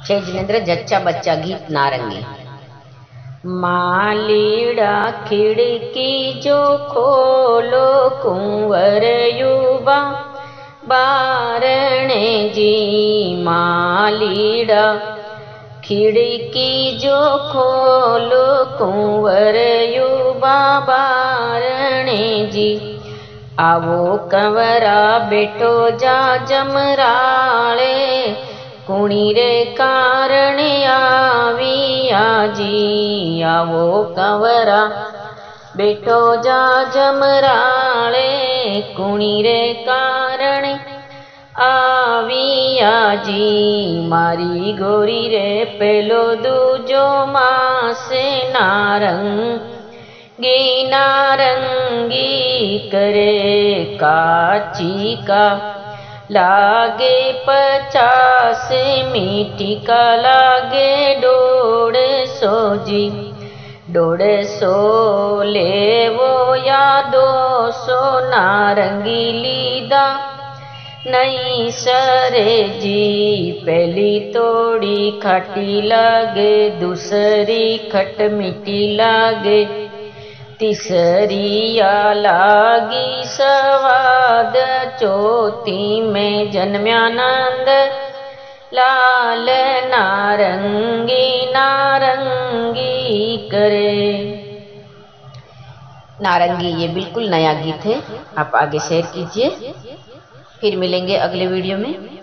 छह जिनेंद्र जच्चा बच्चा गीत नारंगी। मालीड़ा खिड़की जो खोलो कुंवर युवा बारणे जी। मालीड़ा खिड़की जो खोलो कुंवर युवा बारणे जी। आवो कंवरा बेटो जा जमराले कुणी रे कारण आविया जी। आवो कंवरा बेटो जा जमराले कुणी रे कारण आविया जी। मारी गोरी रे पेलो दूजो मासे नारंगी नारंगी करे काची का लागे 50 मीठी का लागे 150 जी। 150 ले वो या 200 नारंगी लीदा नहीं सरे जी। पहली तोड़ी खट्टी लागे दूसरी खट मीठी लागे तीसरी या लागी स्वाद चौथी में जन्म्यानंद लाल नारंगी नारंगी करे। नारंगी ये बिल्कुल नया गीत है, आप आगे शेयर कीजिए। फिर मिलेंगे अगले वीडियो में।